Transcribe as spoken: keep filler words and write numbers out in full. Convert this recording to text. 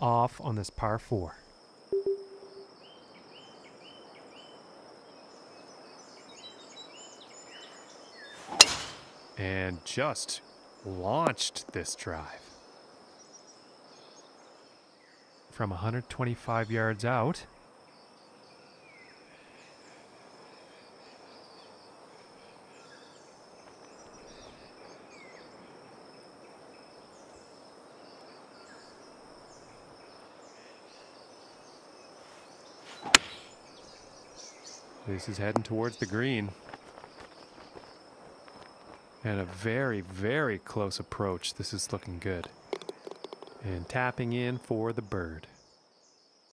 off on this par four. And just launched this drive. From one hundred twenty-five yards out. This is heading towards the green. And a very, very close approach. This is looking good. And tapping in for the bird.